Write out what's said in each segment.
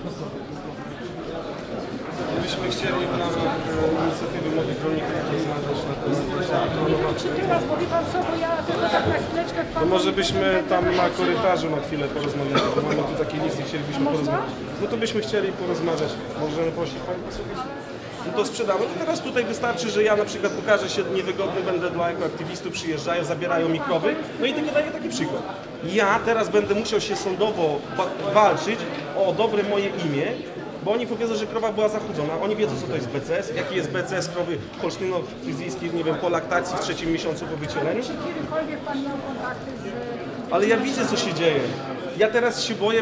Gdybyśmy chcieli w ramach inicjatywy Młodych Rolników rozmawiać na temat Czy teraz, bo wie pan co, bo ja tylko tak na chwileczkę wpadłam. to może byśmy tam na korytarzu na chwilę porozmawiali, bo mamy tu takie listy, chcielibyśmy porozmawiać. No to byśmy chcieli porozmawiać. Możemy prosić Pani posługę? No to sprzedamy. No teraz tutaj wystarczy, że ja na przykład pokażę się niewygodny, będę dla ekoaktywistów, przyjeżdżają, zabierają mi krowy, no i tylko daję taki przykład. Ja teraz będę musiał się sądowo walczyć o dobre moje imię, bo oni powiedzą, że krowa była zachudzona. Oni wiedzą, co to jest BCS, jaki jest BCS krowy holsztyno-fryzyjskiej, nie wiem, po laktacji w 3. miesiącu po wycieleniu. Czy kiedykolwiek pan miał kontakty z... Ale ja widzę, co się dzieje. Ja teraz się boję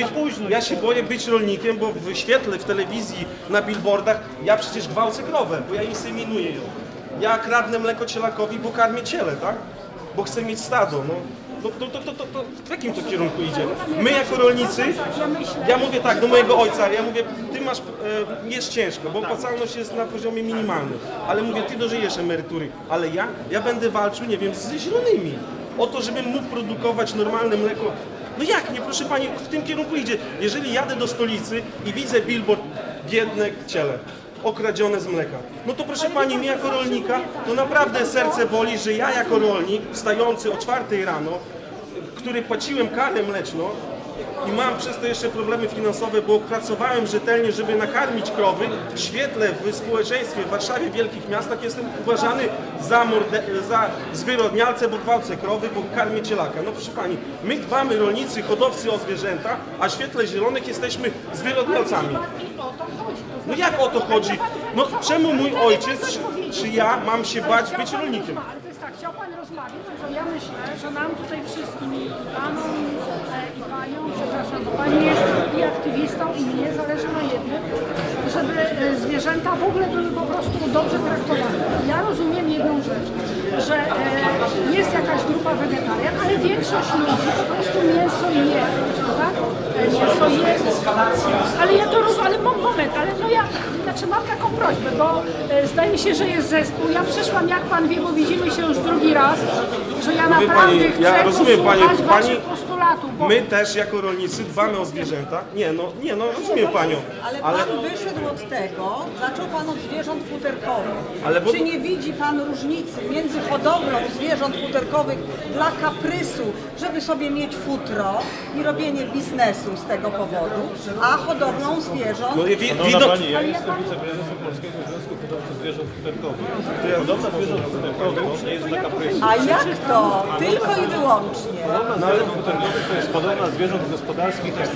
być rolnikiem, bo w świetle, w telewizji, na billboardach ja przecież gwałcę krowę, bo ja inseminuję ją. Ja kradnę mleko cielakowi, bo karmię ciele, tak? Bo chcę mieć stado, no. To w jakim to kierunku idzie? My jako rolnicy, ja mówię tak do mojego ojca, ja mówię, ty masz, jest ciężko, bo opłacalność jest na poziomie minimalnym, ale mówię, ty dożyjesz emerytury, ale ja będę walczył, nie wiem, ze zielonymi, o to, żebym mógł produkować normalne mleko. No jak nie, proszę Pani, w tym kierunku idzie. Jeżeli jadę do stolicy i widzę billboard, biedne ciele, okradzione z mleka, no to proszę Pani, mnie jako rolnika, to naprawdę serce boli, że ja jako rolnik, wstający o 4 rano, który płaciłem karę mleczną i mam przez to jeszcze problemy finansowe, bo pracowałem rzetelnie, żeby nakarmić krowy, w świetle, w społeczeństwie, w Warszawie, w wielkich miastach jestem uważany za zwyrodnialcę, bo gwałcę krowy, bo karmię cielaka. No proszę Pani, my dbamy, rolnicy, hodowcy o zwierzęta, a w świetle zielonych jesteśmy zwyrodnialcami. No jak o to chodzi? No czemu mój ojciec, czy ja mam się bać być rolnikiem? Ale to jest tak, chciał pan rozmawiać, to ja myślę, że nam tutaj wszystkim, i panom, i paniom, przepraszam, bo pani jest i aktywistą, i mnie zależy na jednym, żeby zwierzęta w ogóle były po prostu dobrze traktowane. Ja rozumiem jedną rzecz, że jest jakaś grupa wegetarian, ale większość ludzi po prostu mięso je, tak? Mięso je, ale ja to rozumiem, ale moment, ale no ja, znaczy mam taką prośbę, bo zdaje się, że jest zespół. Ja przyszłam, jak pan wie, bo widzimy się już drugi raz, że ja naprawdę pani, chcę ja rozumiem pani, postulatów. Bo... My też jako rolnicy dbamy o zwierzęta. Nie, no rozumiem Panią. Ale Pan wyszedł od tego, zaczął Pan od zwierząt futerkowych. Bo... Czy nie widzi Pan różnicy między hodowlą zwierząt futerkowych dla kaprysu, żeby sobie mieć futro i robienie biznesu z tego powodu, a hodowlą zwierząt... Pani, ja jestem wiceprezesem Polskiego Związku Hodowców Zwierząt Futerkowych. Hodowla zwierząt futerkowych nie jest dla kaprysu. A jak to? Tylko i wyłącznie. Hodowla zwierząt futerkowych to jest hodowla zwierząt gospodarskich, tak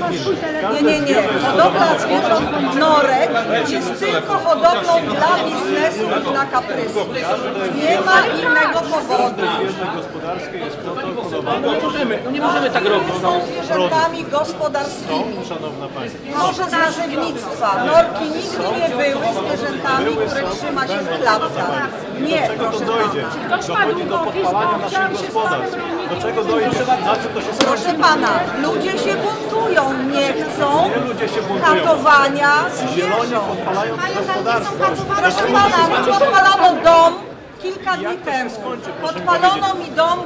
Nie. Hodowla zwierząt norek jest tylko hodowlą dla biznesu i dla kaprysu. Nie ma innego powodu. zwierzę gospodarskie jest protokołowane. Nie możemy tak robić. Są zwierzętami gospodarskimi. Szanowna Pani. Może z nazewnictwa. Norki nigdy nie były zwierzętami, które trzyma się w klatkach. Nie, proszę pana. Dochodzi do podpalania naszych gospodarstw. Do czego dojdzie? Na co to się skończy? Proszę pana, ludzie się buntują, nie chcą Ludzie się buntują. katowania Zieloni zwierząt. podpalają gospodarstwo. Proszę pana, mi podpalano dom kilka dni temu. Podpalono mi dom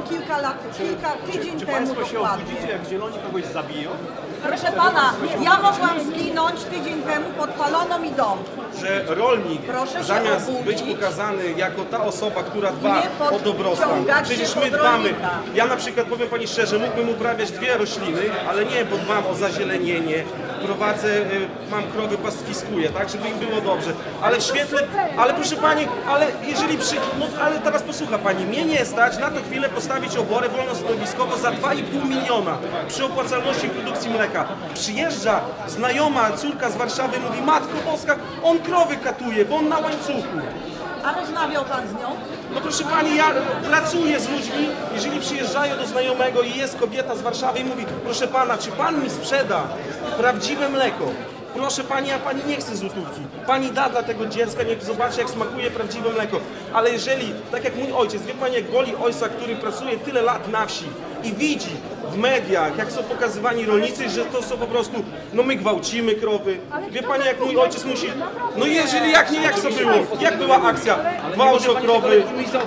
tydzień Czy temu Państwo się dokładnie. obudzicie, jak zieloni kogoś zabiją? Proszę pana, ja mogłam zginąć tydzień temu, podpalono mi dom. Że rolnik Proszę się zamiast obudzić. być pokazany jako ta osoba, która dba Nie o dobrostan, podciągać się przecież pod my dbamy. rolnika. Ja na przykład powiem Pani szczerze, mógłbym uprawiać 2 rośliny, ale nie, bo dbam o zazielenienie, prowadzę, mam krowy, pastwiskuję, tak, żeby im było dobrze. Ale w świetle, ale proszę Pani, ale jeżeli ale teraz posłucha Pani, mnie nie stać na tę chwilę postawić oborę wolnostowiskową za 2,5 miliona przy opłacalności produkcji mleka. Przyjeżdża znajoma córka z Warszawy, mówi, Matko Boska, on krowy katuje, bo on na łańcuchu. A rozmawiał pan z nią? No proszę Pani, ja pracuję z ludźmi, jeżeli przyjeżdżają do znajomego i jest kobieta z Warszawy i mówi, proszę Pana, czy Pan mi sprzeda prawdziwe mleko? Proszę Pani, ja Pani nie chcę złotówki. Pani da dla tego dziecka, niech zobaczy, jak smakuje prawdziwe mleko. Ale jeżeli, tak jak mój ojciec, wie Pani, jak boli ojca, który pracuje tyle lat na wsi i widzi w mediach, jak są pokazywani rolnicy, że to są po prostu, no my gwałcimy krowy. Wie Pani, jak mój ojciec musi... No jeżeli, jak nie, jak to było? Jak była akcja? Gwałć o krowy.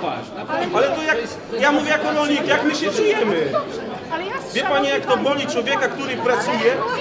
Ale to jak, ja mówię jako rolnik, jak my się czujemy? Wie Pani, jak to boli człowieka, który pracuje?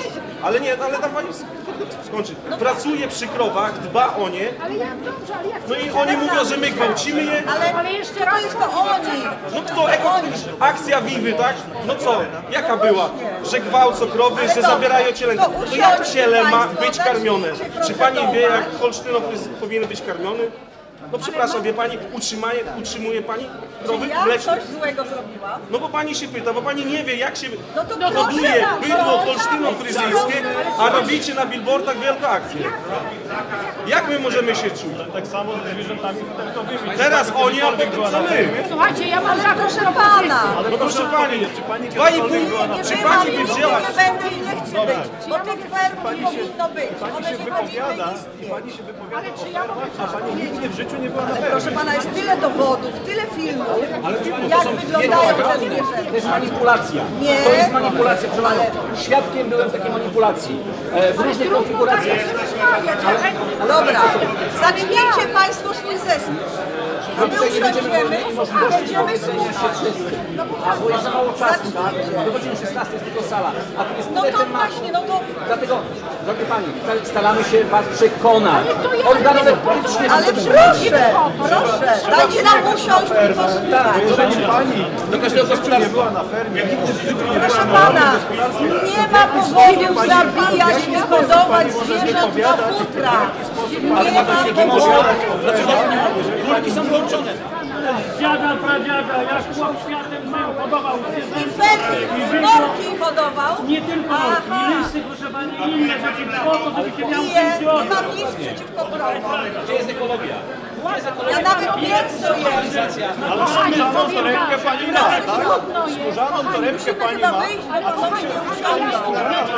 Ale nie, ale tam pani skończy. Pracuje przy krowach, dba o nie. Ale ja dobrze, ale jak No i oni mówią, że my gwałcimy je. Ale jeszcze raz to oni. No kto, akcja Wiwy, tak? No co, jaka była? Że gwałcą krowy, że zabierają ciele. To jak ciele ma być karmione? Czy pani wie, jak holsztynofrys powinien być karmiony? No przepraszam, wie pani, utrzymuje pani krowy Ja mleczne? coś złego zrobiłam. No bo pani się pyta, bo pani nie wie, jak się No to hoduje proszę, bydło holsztyno-fryzyjskie, a robicie na billboardach wielką akcję. Jak my możemy się czuć? Tak samo ze zwierzętami futerkowymi. Teraz oni, a potem co my? Słuchajcie, ja mam taką Proszę propozycję. pana. No proszę pani, pani 2,5, czy pani by wzięła? Nie będę i nie chcę być, bo tych ferm nie powinno być. One nie powinny istnieć. Pani się wypowiada Ale o czy ja mogę fermach, a coś pani powiedzieć? nigdy w życiu nie była na fermie. Proszę pana, jest tyle dowodów, tyle filmów, jak wyglądają te zwierzęta. To jest manipulacja. Nie. To jest manipulacja, proszę panią. Świadkiem byłem takiej manipulacji. W różnych konfiguracjach. Dobra, zacznijcie państwo swój zespół. A my usiądziemy, a będziemy słuchać. Bo jest za mało czasu, tak? Do godziny 16 jest tylko sala. A tu jest No tyle to tematów. właśnie, no to... Dlatego, drogie pani, staramy się was przekonać. Organowe politycznie Ale proszę, dajcie nam usiąść i posłuchać. do każdego gospodarstwa. Na fermie, nigdy w życiu nie była Proszę na pana, nie ma powodu zabijać i hodować zwierząt na futra. Nie ma powodu. Króliki są wyłączone. Dziada, pradziada, jak chłop światem żył, hodował I fermy, norki hodował. nie tylko Aha. i lisy, proszę pani, i inne rzeczy, po to, żeby się miał Nie pensjonat. mam nic przeciwko krowom. Gdzie jest ekologia? Ja nawet mięso jem. Ale skórzaną torebkę pani ma, tak? Trudno jest. Skórzaną torebkę Musimy pani chyba ma. wyjść, bo to nie usiądą.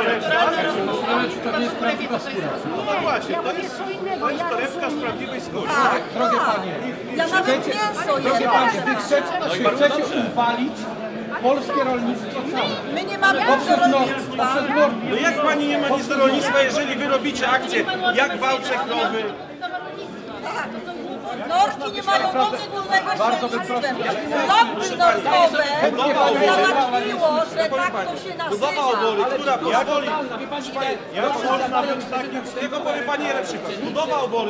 No właśnie, Ja to mówię jest co innego. Ja torebka z prawdziwej skóry. Tak, tak. Ja nawet mięso jem. Chcecie uwalić polskie rolnictwo całe. My nie mamy nic do rolnictwa. No jak pani nie ma nic do rolnictwa, jeżeli wy robicie akcję, jak gwałcę krowy? Norki nie mają nic wspólnego z rolnictwem. Lobby norkowe załatwiło, że tak to się Budowa nazywa. obory, która pozwoli... Jak można być takim Z tego powiem pani jeden przykład. Budowa obory,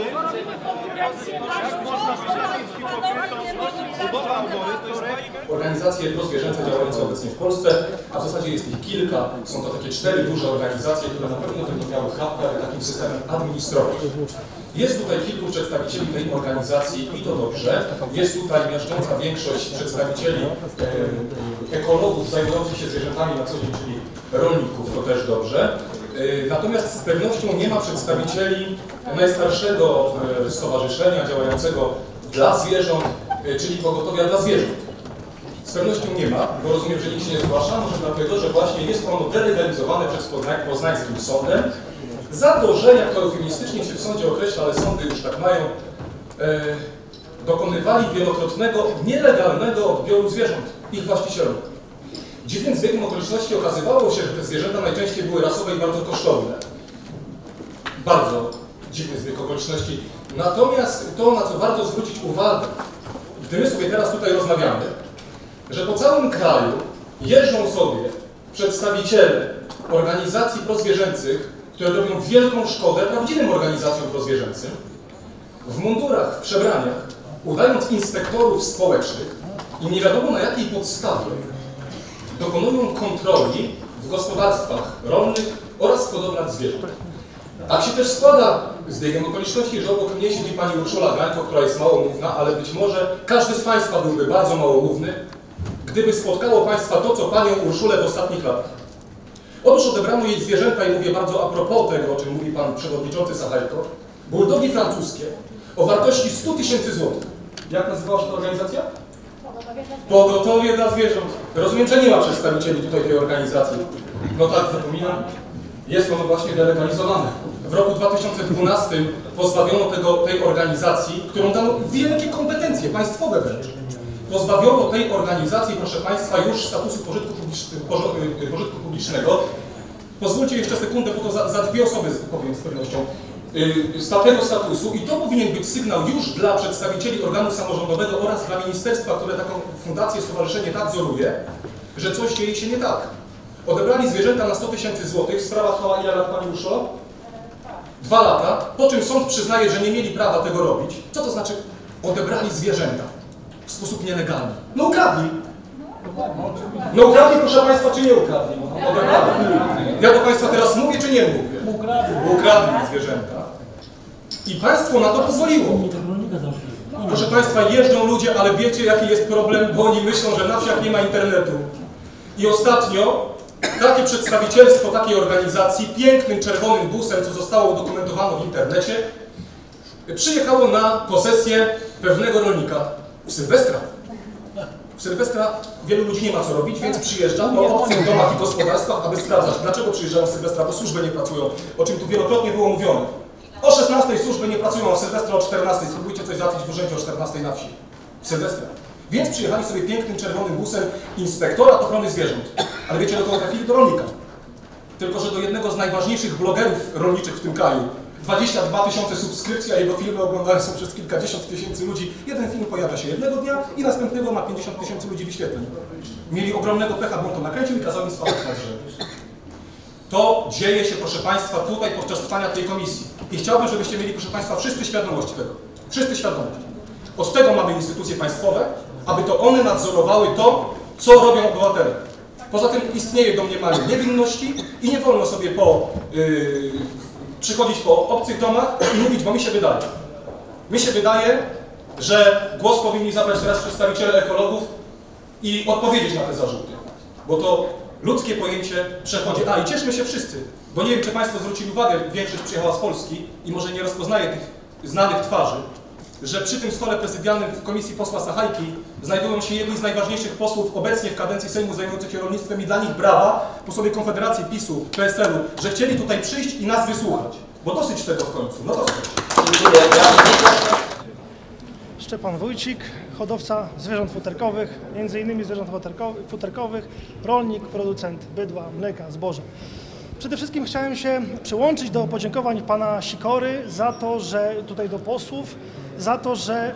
budowa obory to jest Organizacje prozwierzęce działające obecnie w Polsce, a w zasadzie jest ich kilka. Są to takie 4 duże organizacje, które na pewno będą miały charakter takim systemem administrować. Jest tutaj kilku przedstawicieli tej organizacji i to dobrze. Jest tutaj miażdżąca większość przedstawicieli ekologów zajmujących się zwierzętami na co dzień, czyli rolników, to też dobrze. Natomiast z pewnością nie ma przedstawicieli najstarszego stowarzyszenia działającego dla zwierząt, czyli pogotowia dla zwierząt. Z pewnością nie ma, bo rozumiem, że nikt się nie zgłasza, może dlatego, że właśnie jest ono delegalizowane przez poznańskim sądem za to, że, jak to eufemistycznie się w sądzie określa, ale sądy już tak mają, dokonywali wielokrotnego, nielegalnego odbioru zwierząt ich właścicielom. Dziwnym zbiegiem okoliczności okazywało się, że te zwierzęta najczęściej były rasowe i bardzo kosztowne. Bardzo dziwny zbieg okoliczności. Natomiast to, na co warto zwrócić uwagę, gdy my sobie teraz tutaj rozmawiamy, że po całym kraju jeżdżą sobie przedstawiciele organizacji prozwierzęcych, które robią wielką szkodę prawdziwym organizacjom prozwierzęcym, w mundurach, w przebraniach, udając inspektorów społecznych i nie wiadomo na jakiej podstawie dokonują kontroli w gospodarstwach rolnych oraz w hodowlach zwierząt. Tak się też składa z biegiem okoliczności, że obok mnie siedzi pani Urszula Gańko, która jest małomówna, ale być może każdy z Państwa byłby bardzo małomówny, gdyby spotkało Państwa to, co panią Urszulę w ostatnich latach. Otóż odebrano jej zwierzęta, i mówię bardzo a propos tego, o czym mówi pan przewodniczący Sachajko, buldogi francuskie o wartości 100 000 złotych. Jak nazywała się ta organizacja? Pogotowie dla zwierząt. Rozumiem, że nie ma przedstawicieli tutaj tej organizacji. No tak, zapominam. Jest ono właśnie delegalizowane. W roku 2012 pozbawiono tej organizacji, którą dano wielkie kompetencje, państwowe wręcz. Pozbawiono tej organizacji, proszę Państwa, już statusu pożytku publicznego. Pozwólcie jeszcze sekundę, bo to za 2 osoby powiem z pewnością. Tego statusu i to powinien być sygnał już dla przedstawicieli organu samorządowego oraz dla ministerstwa, które taką fundację, stowarzyszenie nadzoruje, że coś dzieje się nie tak. Odebrali zwierzęta na 100 000 złotych. Sprawa trwała ile lat, Pani Urszolo? 2 lata, po czym sąd przyznaje, że nie mieli prawa tego robić. Co to znaczy odebrali zwierzęta w sposób nielegalny? No ukradli. No ukradli, proszę Państwa, czy nie ukradli? Odebrali. Ja do Państwa teraz mówię, czy nie mówię? Ukradli zwierzęta. I państwo na to pozwoliło. Proszę Państwa, jeżdżą ludzie, ale wiecie, jaki jest problem, bo oni myślą, że na wsiach nie ma internetu. I ostatnio takie przedstawicielstwo takiej organizacji, pięknym czerwonym busem, co zostało udokumentowane w internecie, przyjechało na posesję pewnego rolnika w Sylwestra. W Sylwestra wielu ludzi nie ma co robić, więc przyjeżdża po obcych domach i gospodarstwach, aby sprawdzać, dlaczego przyjeżdżają w Sylwestra, bo służby nie pracują, o czym tu wielokrotnie było mówione. O 16 służby nie pracują, a w Sylwestra o 14. Spróbujcie coś załatwić w urzędzie o 14 na wsi. W Sylwestra. Więc przyjechali sobie pięknym czerwonym busem inspektorat ochrony zwierząt. Ale wiecie, do kogo trafili? Do rolnika. Tylko że do jednego z najważniejszych blogerów rolniczych w tym kraju. 22 000 subskrypcji, a jego filmy oglądane są przez kilkadziesiąt tysięcy ludzi. Jeden film pojawia się jednego dnia i następnego ma 50 000 ludzi wyświetleń. Mieli ogromnego pecha, bo on to nakręcił i kazał im spadać na drzewo. To dzieje się, proszę Państwa, tutaj podczas trwania tej komisji. I chciałbym, żebyście mieli, proszę Państwa, wszyscy świadomość tego. Wszyscy świadomość. Od tego mamy instytucje państwowe, aby to one nadzorowały to, co robią obywatele. Poza tym istnieje domniemanie niewinności i nie wolno sobie przychodzić po obcych domach i mówić, bo mi się wydaje. Mi się wydaje, że głos powinni zabrać teraz przedstawiciele ekologów i odpowiedzieć na te zarzuty. Bo to ludzkie pojęcie przechodzi. I cieszmy się wszyscy, bo nie wiem, czy Państwo zwrócili uwagę, większość przyjechała z Polski i może nie rozpoznaje tych znanych twarzy, że przy tym stole prezydialnym w komisji posła Sachajki znajdują się jedni z najważniejszych posłów obecnie w kadencji Sejmu zajmujących się rolnictwem i dla nich brawa, posłowie Konfederacji, PiS-u, PSL-u, że chcieli tutaj przyjść i nas wysłuchać. Bo dosyć tego w końcu. No dosyć. Szczepan Wójcik, hodowca zwierząt futerkowych, m.in. zwierząt futerkowych, rolnik, producent bydła, mleka, zboża. Przede wszystkim chciałem się przyłączyć do podziękowań pana Sikory za to, że tutaj do posłów, za to, że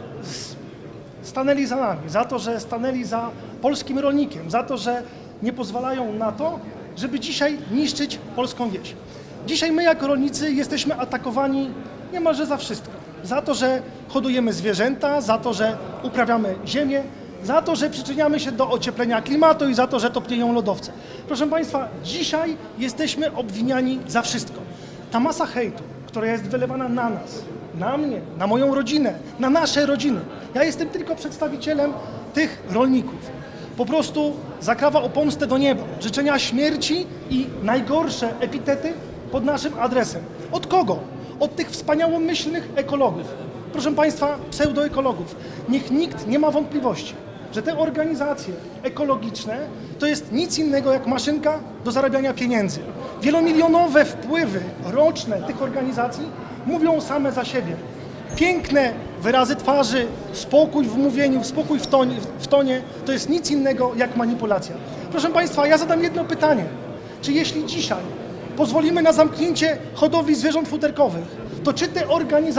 stanęli za nami, za to, że stanęli za polskim rolnikiem, za to, że nie pozwalają na to, żeby dzisiaj niszczyć polską wieś. Dzisiaj my jako rolnicy jesteśmy atakowani niemalże za wszystko. Za to, że hodujemy zwierzęta, za to, że uprawiamy ziemię, za to, że przyczyniamy się do ocieplenia klimatu i za to, że topnieją lodowce. Proszę Państwa, dzisiaj jesteśmy obwiniani za wszystko. Ta masa hejtu, która jest wylewana na nas, na mnie, na moją rodzinę, na nasze rodziny. Ja jestem tylko przedstawicielem tych rolników. Po prostu zakrawa o pomstę do nieba. Życzenia śmierci i najgorsze epitety pod naszym adresem. Od kogo? Od tych wspaniałomyślnych ekologów. Proszę Państwa, pseudoekologów. Niech nikt nie ma wątpliwości, że te organizacje ekologiczne to jest nic innego jak maszynka do zarabiania pieniędzy. Wielomilionowe wpływy roczne tych organizacji mówią same za siebie. Piękne wyrazy twarzy, spokój w mówieniu, spokój w tonie to jest nic innego jak manipulacja. Proszę Państwa, ja zadam jedno pytanie. Czy jeśli dzisiaj pozwolimy na zamknięcie hodowli zwierząt futerkowych, to czy te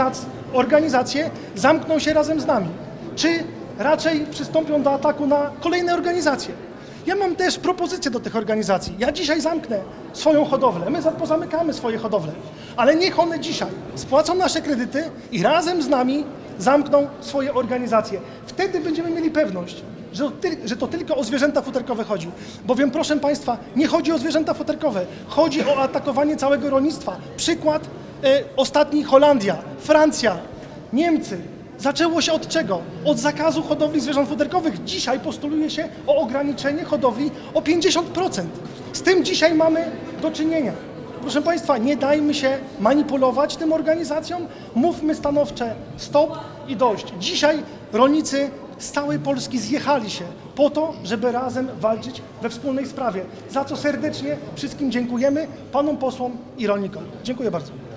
organizacje zamkną się razem z nami? Czy raczej przystąpią do ataku na kolejne organizacje? Ja mam też propozycję do tych organizacji. Ja dzisiaj zamknę swoją hodowlę, my pozamykamy swoje hodowle, ale niech one dzisiaj spłacą nasze kredyty i razem z nami zamkną swoje organizacje. Wtedy będziemy mieli pewność, że to tylko o zwierzęta futerkowe chodzi. Bowiem, proszę Państwa, nie chodzi o zwierzęta futerkowe, chodzi o atakowanie całego rolnictwa. Przykład ostatni: Holandia, Francja, Niemcy. Zaczęło się od czego? Od zakazu hodowli zwierząt futerkowych. Dzisiaj postuluje się o ograniczenie hodowli o 50%. Z tym dzisiaj mamy do czynienia. Proszę Państwa, nie dajmy się manipulować tym organizacjom, mówmy stanowcze stop i dość. Dzisiaj rolnicy z całej Polski zjechali się po to, żeby razem walczyć we wspólnej sprawie, za co serdecznie wszystkim dziękujemy, panom posłom i rolnikom. Dziękuję bardzo.